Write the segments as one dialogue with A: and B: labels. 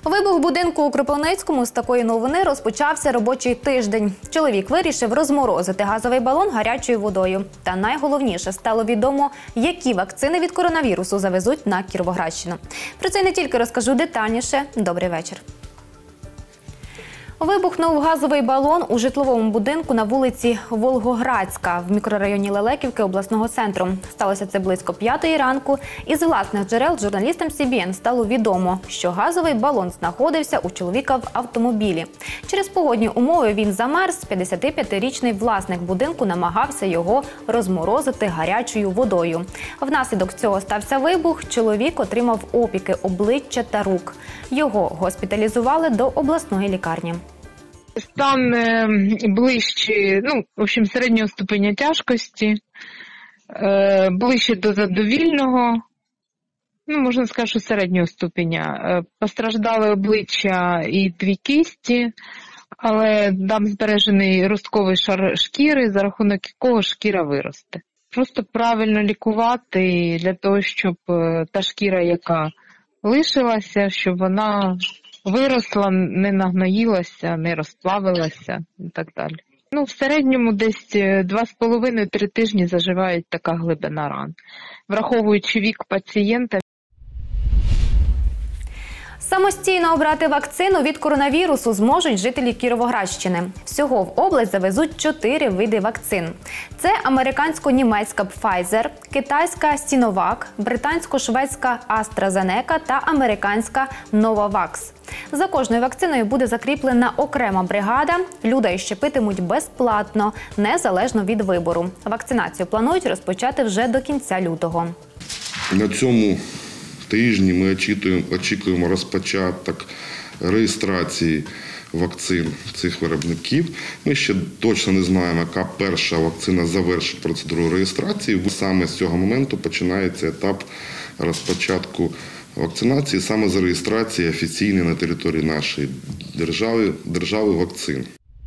A: Вибух будинку у Кропивницькому. З такої новини розпочався робочий тиждень. Чоловік вирішив розморозити газовий балон гарячою водою. Та найголовніше, стало відомо, які вакцини від коронавірусу завезуть на Кіровоградщину. Про це не тільки розкажу детальніше. Добрий вечір. Вибухнув газовий балон у житловому будинку на вулиці Волгоградська в мікрорайоні Лелеківки обласного центру. Сталося це близько 5-ї ранку. Із власних джерел журналістам СІБІН стало відомо, що газовий балон знаходився у чоловіка в автомобілі. Через погодні умови він замерз. 55-річний власник будинку намагався його розморозити гарячою водою. Внаслідок цього стався вибух. Чоловік отримав опіки обличчя та рук. Його госпіталізували до обласної лікарні.
B: Стан ближче, середнього ступеня тяжкості, ближче до задовільного, можна сказати, що середнього ступеня. Постраждали обличчя і 2 кісті, але там збережений ростковий шар шкіри, за рахунок якого шкіра виросте. Просто правильно лікувати для того, щоб та шкіра, яка лишилася, щоб вона виросла, не нагноїлася, не розплавилася і так далі. В середньому десь 2,5-3 тижні заживає така глибина ран. Враховуючи вік пацієнта.
A: Самостійно обрати вакцину від коронавірусу зможуть жителі Кіровоградщини. Всього в область завезуть 4 види вакцин. Це американсько-німецька Pfizer, китайська Sinovac, британсько-шведська AstraZeneca та американська Novavax. За кожною вакциною буде закріплена окрема бригада. Людей щепитимуть безплатно, незалежно від вибору. Вакцинацію планують розпочати вже до кінця лютого.
C: На цьому тижні ми очікуємо розпочаток реєстрації вакцин цих виробників. Ми ще точно не знаємо, яка перша вакцина завершить процедуру реєстрації. Саме з цього моменту починається етап розпочатку вакцинації, саме з реєстрації офіційної на території нашої держави вакцин.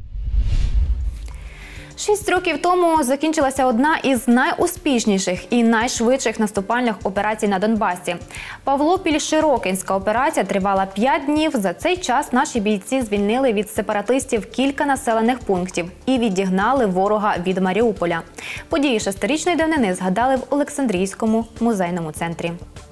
A: 6 років тому закінчилася одна із найуспішніших і найшвидших наступальних операцій на Донбасі. Павлопіль-Широкинська операція тривала 5 днів. За цей час наші бійці звільнили від сепаратистів кілька населених пунктів і відігнали ворога від Маріуполя. Події 6-річної давнини згадали в Олександрійському музейному центрі.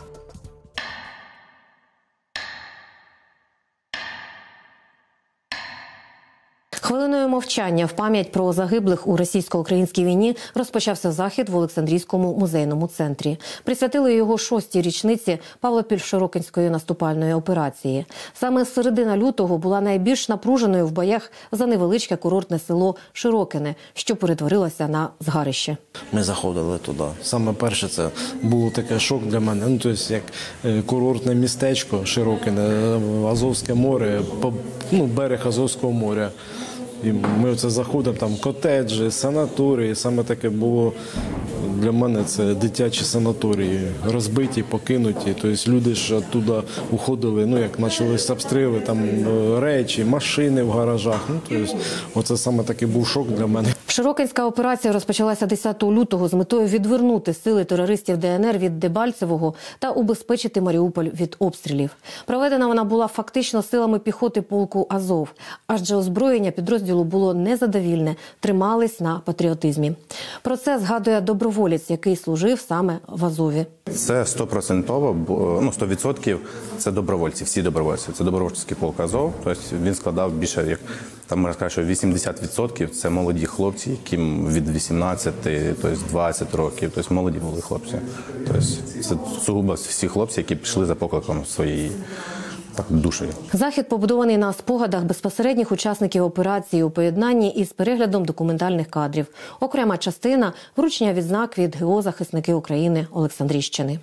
D: Хвилиною мовчання в пам'ять про загиблих у російсько-українській війні розпочався захід в Олександрійському музейному центрі. Присвятили його 6-й річниці Павлопіль-Широкинської наступальної операції. Саме середина лютого була найбільш напруженою в боях за невеличке курортне село Широкине, що перетворилося на згарище.
E: Ми заходили туди. Саме перше це було таке шок для мене. Як курортне містечко Широкине, Азовське море, берег Азовського моря. І ми оце заходимо, там котеджі, санаторії. Саме таке було для мене, це дитячі санаторії, розбиті, покинуті. Тобто люди ж оттуда уходили, як почались обстріли, там речі, машини в гаражах. Оце саме такий був шок для мене.
D: Широкинська операція розпочалася 10 лютого з метою відвернути сили терористів ДНР від Дебальцевого та убезпечити Маріуполь від обстрілів. Проведена вона була фактично силами піхоти полку «Азов», адже озброєння підрозділу було незадовільне, тримались на патріотизмі. Про це згадує доброволець, який служив саме в Азові.
F: Це 100% це добровольці, всі добровольці. Це добровольчий полк «Азов», тобто він складав більше, як там можна сказати, що 80% це молоді хлопці, яким від 18, тобто 20 років, тобто молоді були хлопці. Тобто це сугубо всі хлопці, які пішли за покликом своєї душею.
D: Захід побудований на спогадах безпосередніх учасників операції у поєднанні із переглядом документальних кадрів. Окрема частина – вручення відзнак від ГО «Захисники України» Олександрійщини.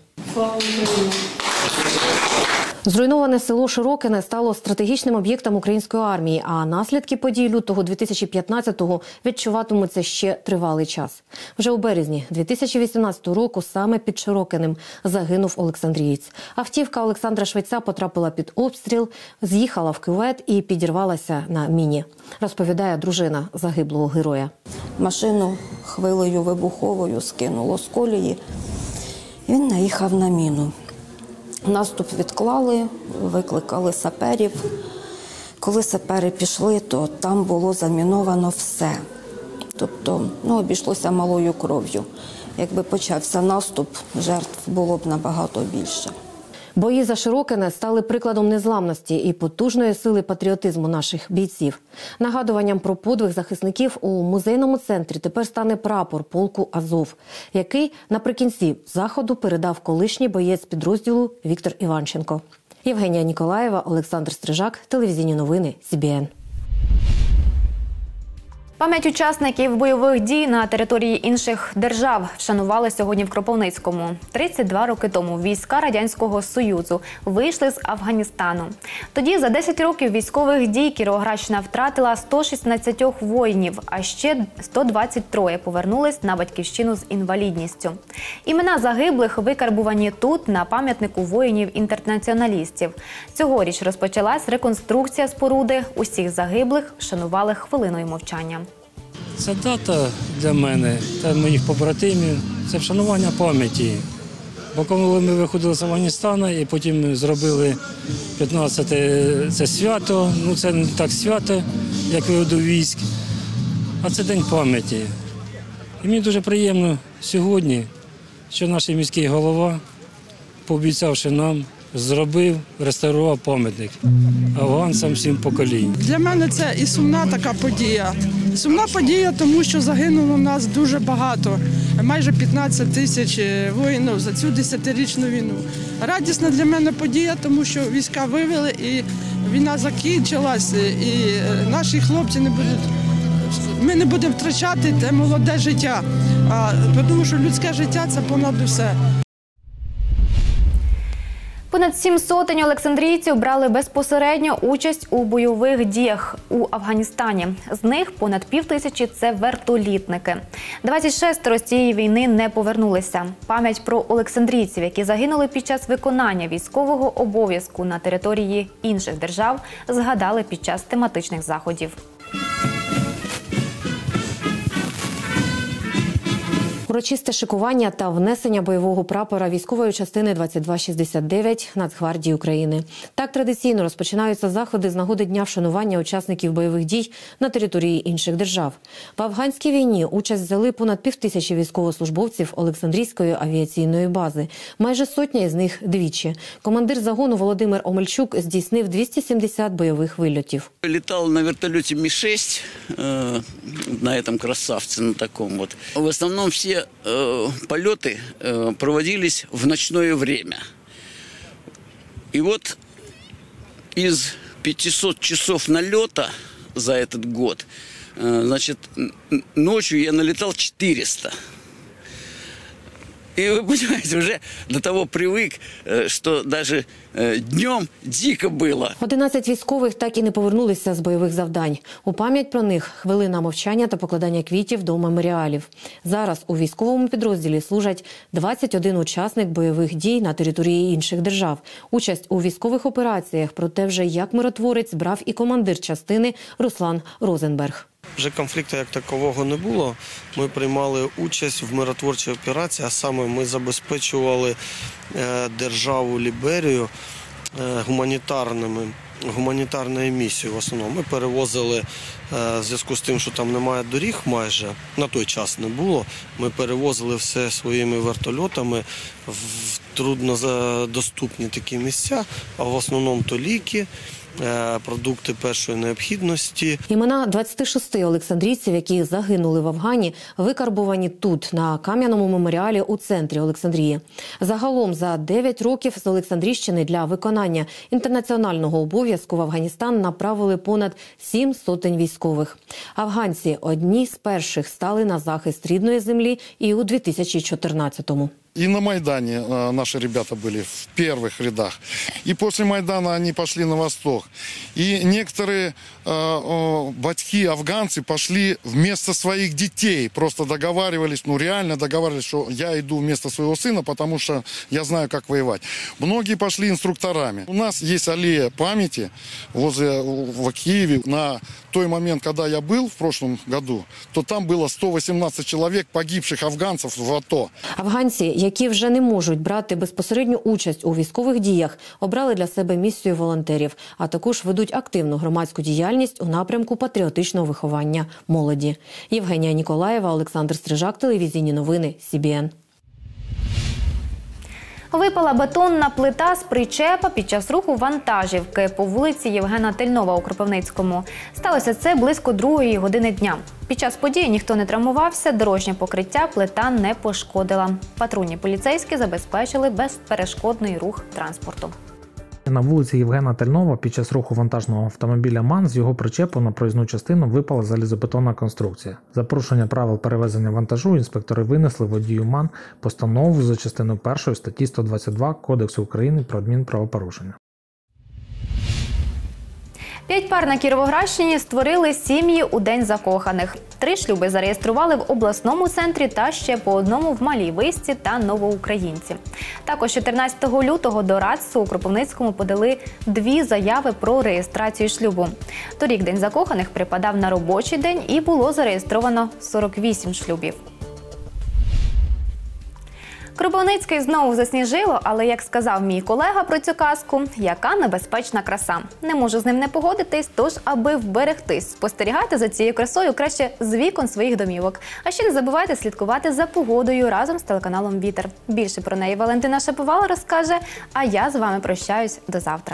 D: Зруйноване село Широкине стало стратегічним об'єктом української армії, а наслідки подій лютого 2015-го відчуватимуться ще тривалий час. Вже у березні 2018 року саме під Широкинем загинув олександрієць. Автівка Олександра Швеця потрапила під обстріл, з'їхала в кювет і підірвалася на міні, розповідає дружина загиблого героя.
G: Машину хвилею вибуховою скинуло з колії. Він наїхав на міну. Наступ відклали, викликали саперів. Коли сапери пішли, то там було заміновано все. Тобто, обійшлося малою кров'ю. Якби почався наступ, жертв було б набагато більше.
D: Бої за Широкине стали прикладом незламності і потужної сили патріотизму наших бійців. Нагадуванням про подвиг захисників у музейному центрі тепер стане прапор полку «Азов», який наприкінці заходу передав колишній боєць підрозділу Віктор Іванченко. Євгенія Ніколаєва, Олександр Стрижак, телевізійні новини СІБІН.
A: Пам'ять учасників бойових дій на території інших держав вшанували сьогодні в Кропивницькому. 32 роки тому війська Радянського Союзу вийшли з Афганістану. Тоді за 10 років військових дій Кіровоградщина втратила 116 воїнів, а ще 123 повернулись на батьківщину з інвалідністю. Імена загиблих викарбувані тут, на пам'ятнику воїнів-інтернаціоналістів. Цьогоріч розпочалась реконструкція споруди. Усіх загиблих вшанували хвилиною мовчання.
H: Ця дата для мене та моїх побратимів – це вшанування пам'яті. Бо коли ми виходили з Афганістану і потім зробили 15-те це свято, це не так свято, як виводу військ, а це День пам'яті. І мені дуже приємно сьогодні, що наш міський голова, пообіцявши нам, зробив, реставрував пам'ятник афганцям всім поколінь.
I: Для мене це і сумна така подія. Сумна подія, тому що загинуло в нас дуже багато, майже 15 тисяч воїнів за цю 10-річну війну. Радісна для мене подія, тому що війська вивели і війна закінчилась, і наші хлопці не будуть, ми не будемо втрачати те молоде життя, тому що людське життя – це понад усе.
A: Понад 7 сотень олександрійців брали безпосередньо участь у бойових діях у Афганістані. З них понад 5000 – це вертолітники. 26 з цієї війни не повернулися. Пам'ять про олександрійців, які загинули під час виконання військового обов'язку на території інших держав, згадали під час тематичних заходів.
D: Урочисте шикування та внесення бойового прапора військової частини 2269 Нацгвардії України. Так традиційно розпочинаються заходи з нагоди Дня вшанування учасників бойових дій на території інших держав. В афганській війні участь взяли понад 5000 військовослужбовців Олександрійської авіаційної бази. Майже сотня із них двічі. Командир загону Володимир Омельчук здійснив 270 бойових вильотів.
J: Летал на вертолете Ми-6, на этом красавце, на таком вот. В основном все полеты проводились в ночное время. И вот из 500 часов налета за этот год, значит, ночью я налетал 400. И вы понимаете, уже до того привык, что даже днем дико було.
D: 11 військових так і не повернулися з бойових завдань. У пам'ять про них хвилина мовчання та покладання квітів до меморіалів. Зараз у військовому підрозділі служать 21 учасник бойових дій на території інших держав. Участь у військових операціях, проте вже як миротворець брав і командир частини Руслан Розенберг.
K: Вже конфлікту як такового не було. Ми приймали участь в миротворчій операції, а саме ми забезпечували державу Ліберію гуманітарною місією в основному. Ми перевозили, в зв'язку з тим, що там немає доріг майже, на той час не було, ми перевозили все своїми вертольотами в труднодоступні такі місця, а в основному то ліки, продукти першої необхідності.
D: Імена 26 олександрійців, які загинули в Афгані, викарбувані тут, на кам'яному меморіалі у центрі Олександрії. Загалом за 9 років з Олександрійщини для виконання інтернаціонального обов'язку в Афганістан направили понад 7 сотень військових. Афганці одні з перших стали на захист рідної землі і у 2014-му.
L: И на Майдане наши ребята были в первых рядах. И после Майдана они пошли на восток. И некоторые батьки, афганцы, пошли вместо своих детей. Просто договаривались, реально договаривались, что я иду вместо своего сына, потому что я знаю, как воевать. Многие пошли инструкторами. У нас есть аллея памяти в Киеве. На той момент, когда я был в прошлом году, то там было 118 человек, погибших афганцев в АТО.
D: Афганці, які вже не можуть брати безпосередню участь у військових діях, обрали для себе місію волонтерів, а також ведуть активну громадську діяльність у напрямку патріотичного виховання молоді. Євгенія Ніколаєва, Олександр Стрижак, телевізійні новини, СІБІН.
A: Випала бетонна плита з причепа під час руху вантажівки по вулиці Євгена Тельнова у Кропивницькому. Сталося це близько 2-ї години дня. Під час події ніхто не травмувався, дорожнє покриття плита не пошкодила. Патрульні поліцейські забезпечили безперешкодний рух транспорту.
M: На вулиці Євгена Тельнова під час руху вантажного автомобіля МАН з його причепу на проїзну частину випала залізобетонна конструкція. За порушення правил перевезення вантажу інспектори винесли водію МАН постанову за частиною 1 статті 122 Кодексу України про адмінправопорушення.
A: 5 пар на Кіровоградщині створили сім'ї у День закоханих. 3 шлюби зареєстрували в обласному центрі та ще по одному в Малій Висці та Новоукраїнці. Також 14 лютого до РАЦСу у Кропивницькому подали 2 заяви про реєстрацію шлюбу. Торік День закоханих припадав на робочий день і було зареєстровано 48 шлюбів. Кропивницький знову засніжило, але, як сказав мій колега про цю казку, яка небезпечна краса. Не можу з ним не погодитись, тож, аби вберегтись, спостерігайте за цією красою краще з вікон своїх домівок. А ще не забувайте слідкувати за погодою разом з телеканалом «Вітер». Більше про неї Валентина Шаповал розкаже, а я з вами прощаюсь до завтра.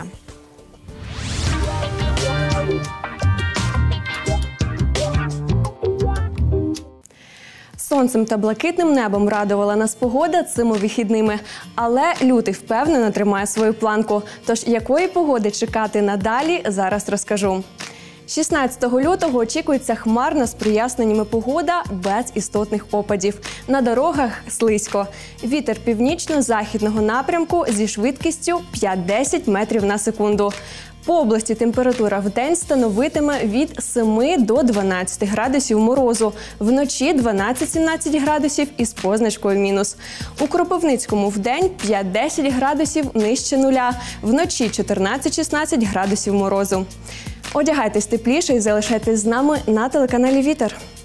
N: Сонцем та блакитним небом радувала нас погода цими вихідними. Але лютий впевнено тримає свою планку. Тож якої погоди чекати надалі, зараз розкажу. 16 лютого очікується хмарна з проясненнями погода без істотних опадів. На дорогах слизько. Вітер північно-західного напрямку зі швидкістю 5-10 метрів на секунду. По області температура вдень становитиме від 7 до 12 градусів морозу, вночі 12-17 градусів із позначкою мінус. У Кропивницькому вдень 5-10 градусів нижче нуля, вночі 14-16 градусів морозу. Одягайтесь тепліше і залишайтесь з нами на телеканалі «Вітер».